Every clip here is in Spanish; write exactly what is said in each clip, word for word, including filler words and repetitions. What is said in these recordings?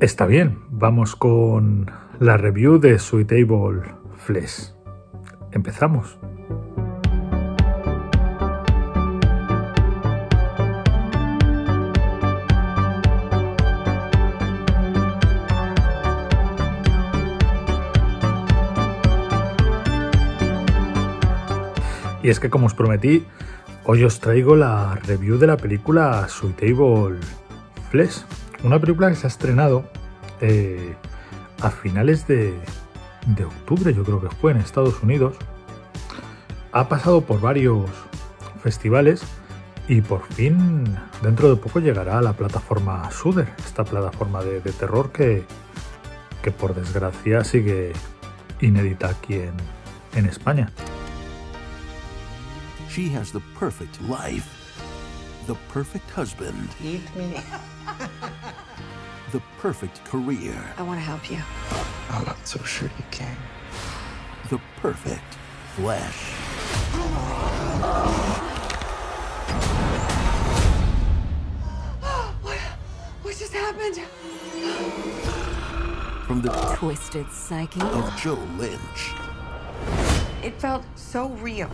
Está bien, vamos con la review de Suitable Flesh. Empezamos. Y es que, como os prometí, hoy os traigo la review de la película Suitable Flesh, una película que se ha estrenado eh, a finales de, de octubre, yo creo que fue, en Estados Unidos. Ha pasado por varios festivales y por fin, dentro de poco, llegará a la plataforma Shudder, esta plataforma de, de terror que, que, por desgracia, sigue inédita aquí en, en España. She has the perfect life, the perfect husband, Eat me. the perfect career, I want to help you. I'm not so sure you can. the perfect flesh. What? What just happened? From the Twisted psyche. of Joe Lynch, It felt so real.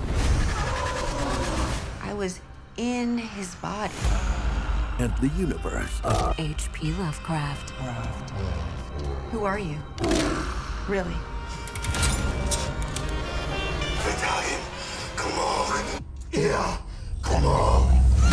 I was in his body. and the universe of H P Lovecraft. Who are you? Really? Italian, come on. Yeah, come on.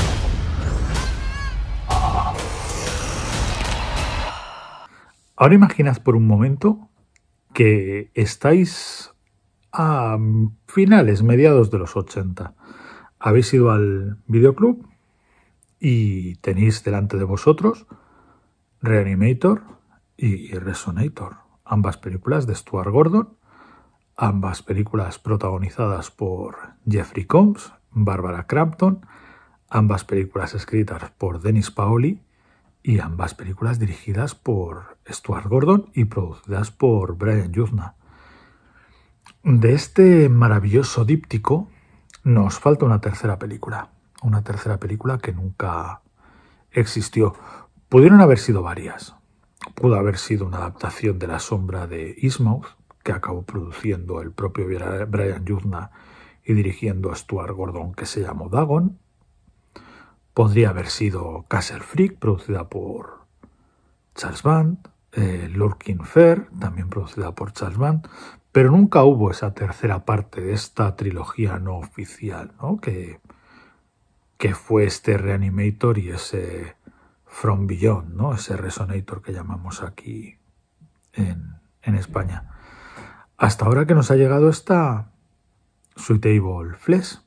Ahora imaginad por un momento que estáis a finales, mediados de los ochenta. Habéis ido al videoclub y tenéis delante de vosotros Reanimator y Resonator, ambas películas de Stuart Gordon, ambas películas protagonizadas por Jeffrey Combs, Barbara Crampton, ambas películas escritas por Dennis Paoli y ambas películas dirigidas por Stuart Gordon y producidas por Brian Yuzna. De este maravilloso díptico nos falta una tercera película, una tercera película que nunca existió. Pudieron haber sido varias. Pudo haber sido una adaptación de La sombra de Innsmouth, que acabó produciendo el propio Brian Yuzna y dirigiendo a Stuart Gordon, que se llamó Dagon. Podría haber sido Castle Freak, producida por Charles Band, eh, Lurking Fair, también producida por Charles Band, pero nunca hubo esa tercera parte de esta trilogía no oficial, ¿no? Que, que fue este Reanimator y ese From Beyond, ¿no? Ese Resonator que llamamos aquí en, en España. Hasta ahora que nos ha llegado esta Suitable Flesh.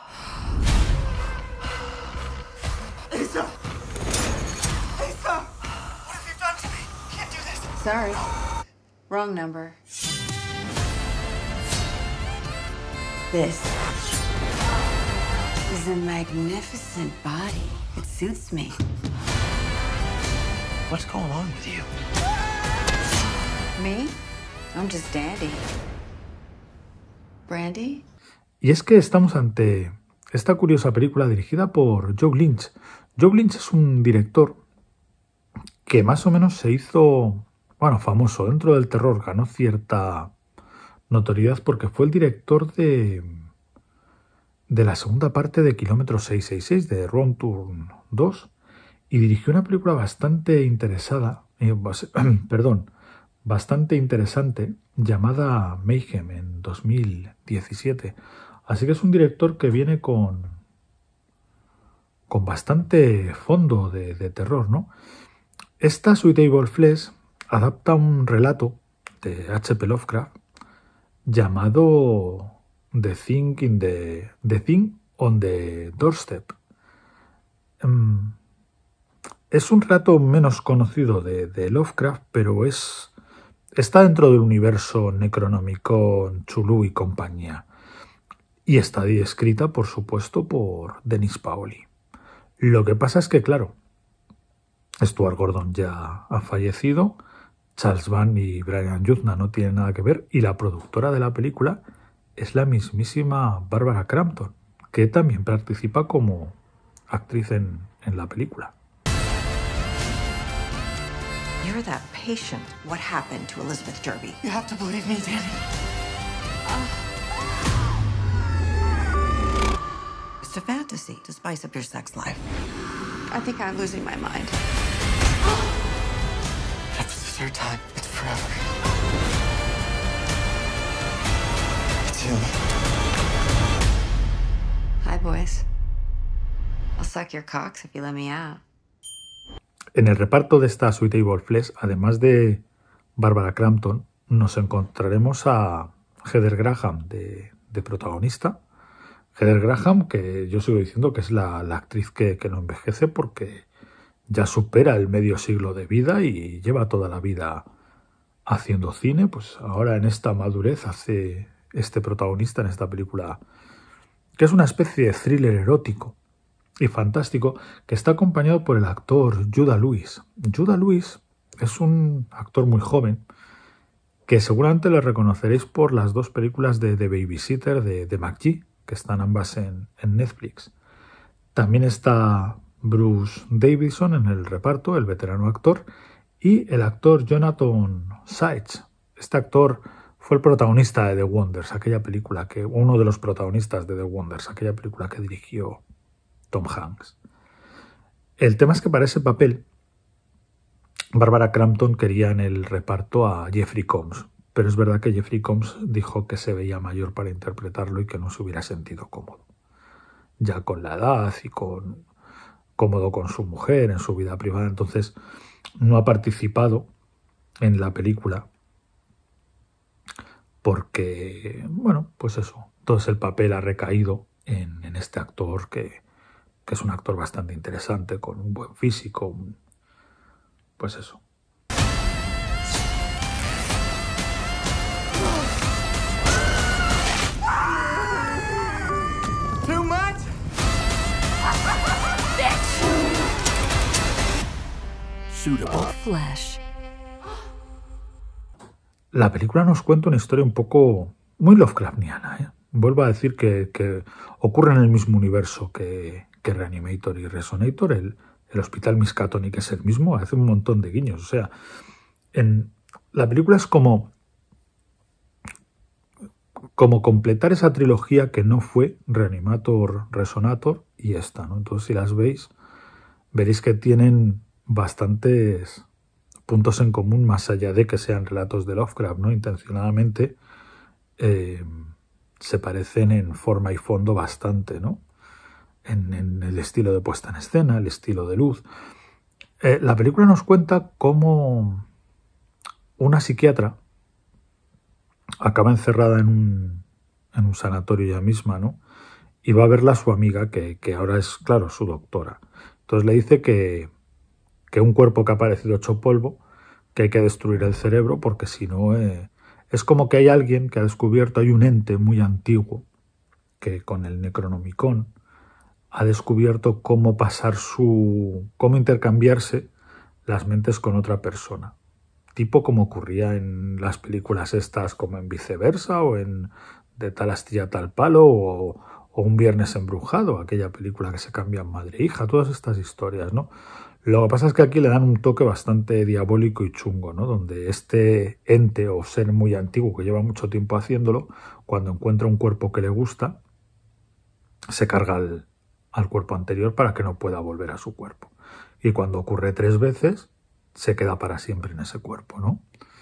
Lisa! Lisa! What have you done to me? Can't do this. Sorry. Wrong number. This is a magnificent body. It suits me. What's going on with you? Me? I'm just dandy. Brandy? Y es que estamos ante esta curiosa película dirigida por Joe Lynch. Joe Lynch es un director que más o menos se hizo, bueno, famoso dentro del terror, ganó cierta notoriedad porque fue el director de, de la segunda parte de Kilómetro seiscientos sesenta y seis, de Wrong Turn dos, y dirigió una película bastante interesada, eh, perdón, bastante interesante, llamada Mayhem en dos mil diecisiete. Así que es un director que viene con, con bastante fondo de, de terror, ¿no? Esta Suitable Flesh adapta un relato de H P Lovecraft llamado The Thing, in the, the Thing on the Doorstep. Um, es un relato menos conocido de, de Lovecraft, pero es está dentro del universo Necronomicon, Chulu y compañía. Y está escrita, por supuesto, por Dennis Paoli. Lo que pasa es que, claro, Stuart Gordon ya ha fallecido, Charles Band y Brian Yuzna no tienen nada que ver, y la productora de la película es la mismísima Barbara Crampton, que también participa como actriz en, en la película. You You're that patient. What happened to Elizabeth Derby? You have to believe me, Danny. It's a fantasy to spice up your sex life. I think I'm losing my mind. After the third time, it's forever. It's him. Hi, boys. I'll suck your cocks if you let me out. En el reparto de esta Suitable Flesh, además de Barbara Crampton, nos encontraremos a Heather Graham de, de protagonista. Heather Graham, que yo sigo diciendo que es la, la actriz que, que no envejece porque ya supera el medio siglo de vida y lleva toda la vida haciendo cine. Pues ahora en esta madurez hace este protagonista en esta película, que es una especie de thriller erótico y fantástico, que está acompañado por el actor Judah Lewis. Judah Lewis es un actor muy joven que seguramente le reconoceréis por las dos películas de The Babysitter de, de McGee, que están ambas en, en Netflix. También está Bruce Davison en el reparto, el veterano actor, y el actor Jonathan Sykes. Este actor fue el protagonista de The Wonders, aquella película que, uno de los protagonistas de The Wonders, aquella película que dirigió Tom Hanks. El tema es que para ese papel Barbara Crampton quería en el reparto a Jeffrey Combs, pero es verdad que Jeffrey Combs dijo que se veía mayor para interpretarlo y que no se hubiera sentido cómodo. Ya con la edad y con cómodo con su mujer en su vida privada, entonces no ha participado en la película porque, bueno, pues eso, todo el papel ha recaído en, en este actor que que es un actor bastante interesante, con un buen físico, un... pues eso. Too much? Suitable. Flesh. La película nos cuenta una historia un poco muy Lovecraftiana, ¿eh? Vuelvo a decir que, que ocurre en el mismo universo que, que Reanimator y Resonator. El, el hospital Miskatonic es el mismo, hace un montón de guiños. O sea, en, la película es como, como completar esa trilogía que no fue Reanimator, Resonator y esta, ¿no? Entonces, si las veis, veréis que tienen bastantes puntos en común, más allá de que sean relatos de Lovecraft, ¿no? Intencionadamente eh, se parecen en forma y fondo bastante, ¿no? En, en el estilo de puesta en escena, el estilo de luz. Eh, la película nos cuenta cómo una psiquiatra acaba encerrada en un, en un sanatorio ella misma, ¿no? Y va a verla a su amiga, que, que ahora es, claro, su doctora. Entonces le dice que, que un cuerpo que ha aparecido hecho polvo, que hay que destruir el cerebro, porque si no... Eh, es como que hay alguien que ha descubierto, hay un ente muy antiguo, que con el Necronomicon ha descubierto cómo pasar su... cómo intercambiarse las mentes con otra persona. Tipo como ocurría en las películas estas, como en Viceversa, o en De tal astilla tal palo, o, o Un viernes embrujado, aquella película que se cambian madre e hija, todas estas historias, ¿no? Lo que pasa es que aquí le dan un toque bastante diabólico y chungo, ¿no? Donde este ente o ser muy antiguo que lleva mucho tiempo haciéndolo, cuando encuentra un cuerpo que le gusta, se carga al, al cuerpo anterior para que no pueda volver a su cuerpo. Y cuando ocurre tres veces, se queda para siempre en ese cuerpo, ¿no?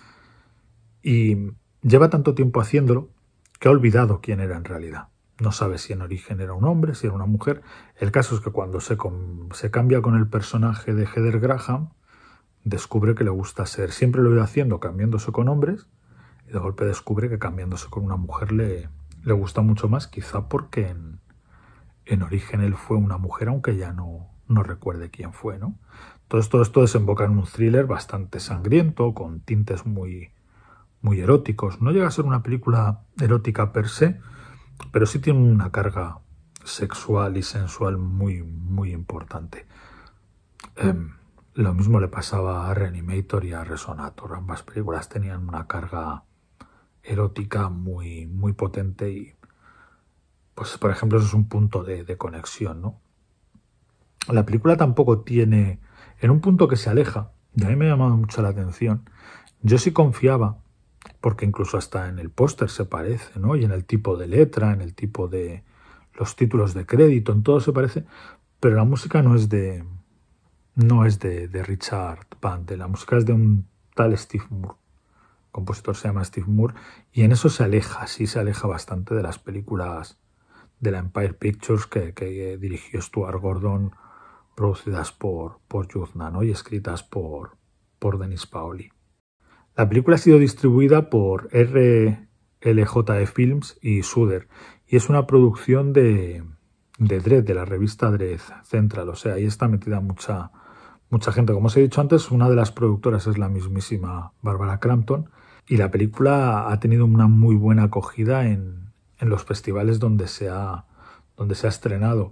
Y lleva tanto tiempo haciéndolo que ha olvidado quién era en realidad. No sabe si en origen era un hombre, si era una mujer. El caso es que cuando se, com se cambia con el personaje de Heather Graham, descubre que le gusta ser. Siempre lo iba haciendo cambiándose con hombres y de golpe descubre que cambiándose con una mujer le, le gusta mucho más, quizá porque en, en origen él fue una mujer, aunque ya no, no recuerde quién fue, ¿no? Entonces todo esto desemboca en un thriller bastante sangriento, con tintes muy, muy eróticos. No llega a ser una película erótica per se, pero sí tiene una carga sexual y sensual muy, muy importante. Eh, lo mismo le pasaba a Reanimator y a Resonator. Ambas películas tenían una carga erótica muy, muy potente y, pues, por ejemplo, eso es un punto de, de conexión, ¿no? La película tampoco tiene, en un punto que se aleja Y a mí me ha llamado mucho la atención. Yo sí confiaba, porque incluso hasta en el póster se parece, ¿no? Y en el tipo de letra, en el tipo de los títulos de crédito, en todo se parece, pero la música no es de no es de, de Richard Band, la música es de un tal Steve Moore. El compositor se llama Steve Moore, y en eso se aleja, sí se aleja bastante de las películas de la Empire Pictures que, que dirigió Stuart Gordon, producidas por, por Yuzna, ¿no? Y escritas por, por Denis Paoli. La película ha sido distribuida por R L J E Films y Shudder, y es una producción de, de Dredd, de la revista Dredd Central. O sea, ahí está metida mucha, mucha gente. Como os he dicho antes, una de las productoras es la mismísima Barbara Crampton, y la película ha tenido una muy buena acogida en, en los festivales donde se ha, donde se ha estrenado.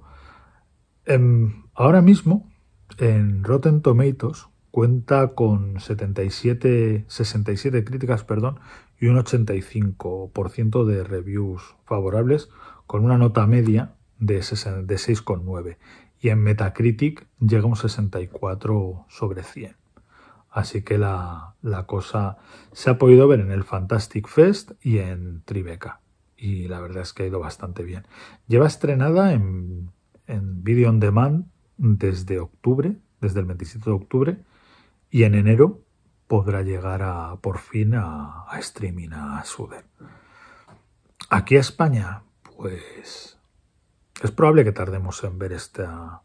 En, ahora mismo, en Rotten Tomatoes, cuenta con setenta y siete, sesenta y siete críticas, perdón, y un ochenta y cinco por ciento de reviews favorables, con una nota media de, de seis coma nueve. Y en Metacritic llega a un sesenta y cuatro sobre cien. Así que la, la cosa se ha podido ver en el Fantastic Fest y en Tribeca. Y la verdad es que ha ido bastante bien. Lleva estrenada en, en Video On Demand desde octubre, desde el veintisiete de octubre, y en enero podrá llegar a, por fin a, a streaming, a Shudder. Aquí a España, pues es probable que tardemos en ver esta,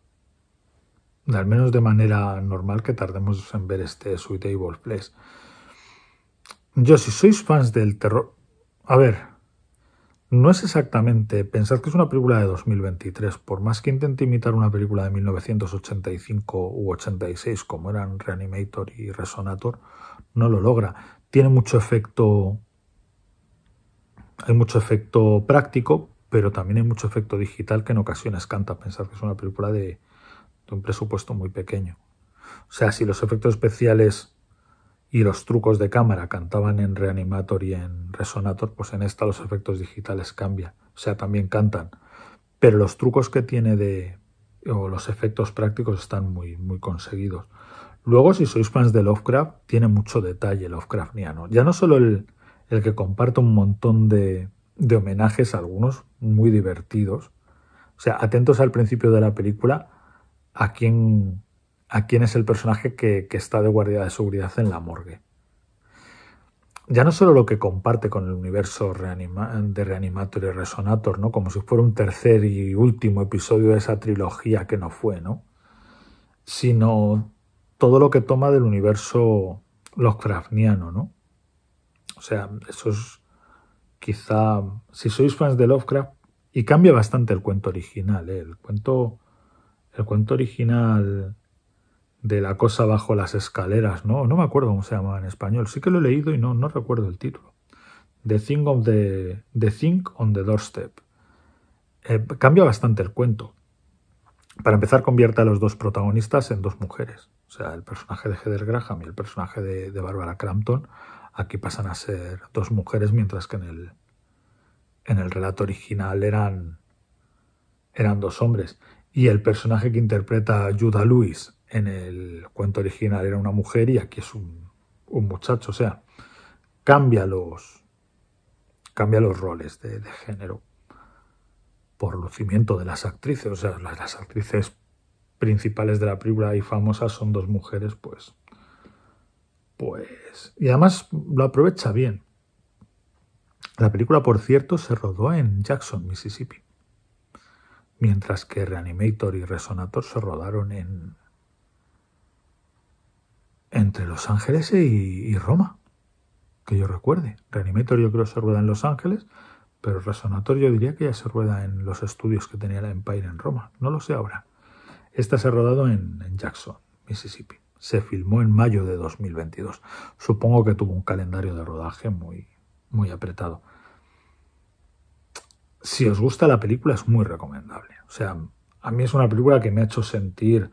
al menos de manera normal, que tardemos en ver este Suitable Place. Yo, si sois fans del terror, a ver, no es exactamente, pensad que es una película de dos mil veintitrés, por más que intente imitar una película de mil novecientos ochenta y cinco u ochenta y seis como eran Reanimator y Resonator, no lo logra. Tiene mucho efecto, hay mucho efecto práctico, pero también hay mucho efecto digital que en ocasiones canta. Pensad que es una película de, de un presupuesto muy pequeño. O sea, si los efectos especiales y los trucos de cámara cantaban en Reanimator y en Resonator, pues en esta los efectos digitales cambian. O sea, también cantan. Pero los trucos que tiene de, o los efectos prácticos están muy, muy conseguidos. Luego, si sois fans de Lovecraft, tiene mucho detalle Lovecraftiano. Ya no solo el, el que comparte un montón de, de homenajes, algunos muy divertidos. O sea, atentos al principio de la película a quién... a quién es el personaje que, que está de guardia de seguridad en la morgue. Ya no solo lo que comparte con el universo reanima, de Reanimator y Resonator, ¿no? Como si fuera un tercer y último episodio de esa trilogía que no fue, ¿no? Sino todo lo que toma del universo Lovecraftiano, ¿no? O sea, eso es quizá, si sois fans de Lovecraft, y cambia bastante el cuento original, ¿eh? El cuento, el cuento original de La cosa bajo las escaleras, ¿no? No me acuerdo cómo se llama en español. Sí que lo he leído y no, no recuerdo el título. The Thing, of the, the Thing on the Doorstep. Eh, cambia bastante el cuento. Para empezar, convierte a los dos protagonistas en dos mujeres. O sea, el personaje de Heather Graham y el personaje de, de Barbara Crampton aquí pasan a ser dos mujeres, mientras que en el, en el relato original eran, eran dos hombres. Y el personaje que interpreta Judah Lewis en el cuento original era una mujer y aquí es un, un muchacho. O sea, cambia los, cambia los roles de, de género por lucimiento de las actrices. O sea, las, las actrices principales de la película y famosas son dos mujeres, pues, pues... Y además lo aprovecha bien. La película, por cierto, se rodó en Jackson, Mississippi, mientras que Reanimator y Resonator se rodaron en entre Los Ángeles y, y Roma, que yo recuerde. Reanimator yo creo que se rueda en Los Ángeles, pero Resonator yo diría que ya se rueda en los estudios que tenía la Empire en Roma. No lo sé ahora. Esta se ha rodado en, en Jackson, Mississippi. Se filmó en mayo de dos mil veintidós. Supongo que tuvo un calendario de rodaje muy, muy apretado. Si os gusta la película, es muy recomendable. O sea, a mí es una película que me ha hecho sentir,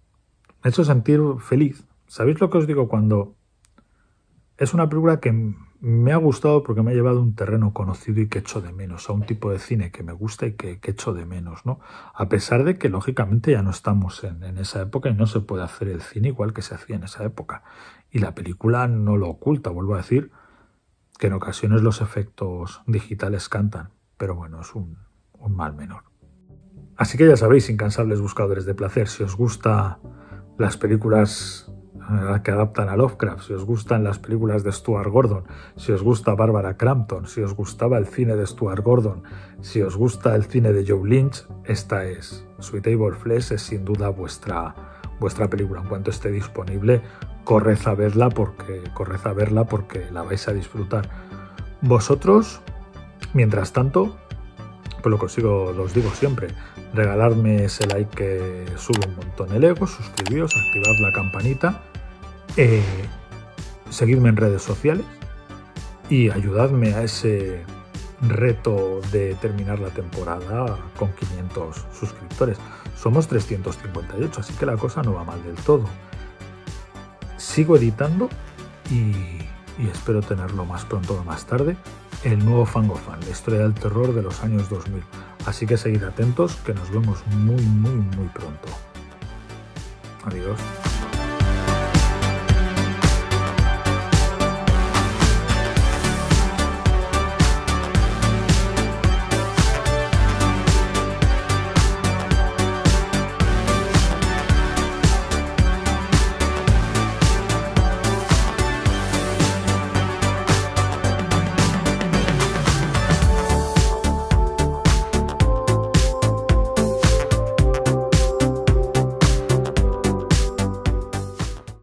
me ha hecho sentir feliz. ¿Sabéis lo que os digo? Cuando es una película que me ha gustado porque me ha llevado a un terreno conocido y que echo de menos, a un tipo de cine que me gusta y que, que echo de menos, ¿no? A pesar de que, lógicamente, ya no estamos en, en esa época y no se puede hacer el cine igual que se hacía en esa época. Y la película no lo oculta, vuelvo a decir, que en ocasiones los efectos digitales cantan, pero bueno, es un, un mal menor. Así que ya sabéis, incansables buscadores de placer, si os gustan las películas que adaptan a Lovecraft, si os gustan las películas de Stuart Gordon, si os gusta Barbara Crampton, si os gustaba el cine de Stuart Gordon, si os gusta el cine de Joe Lynch, esta es Suitable Flesh, es sin duda vuestra, vuestra película. En cuanto esté disponible, corred a verla porque, corred a verla porque la vais a disfrutar. Vosotros, mientras tanto, pues lo que os digo, lo os digo siempre, regaladme ese like que sube un montón el ego, suscribíos, activad la campanita, eh, seguidme en redes sociales y ayudadme a ese reto de terminar la temporada con quinientos suscriptores. Somos trescientos cincuenta y ocho, así que la cosa no va mal del todo. Sigo editando y, y espero tenerlo más pronto o más tarde, el nuevo Fangofan, la historia del terror de los años dos mil. Así que seguid atentos, que nos vemos muy, muy, muy pronto. Adiós.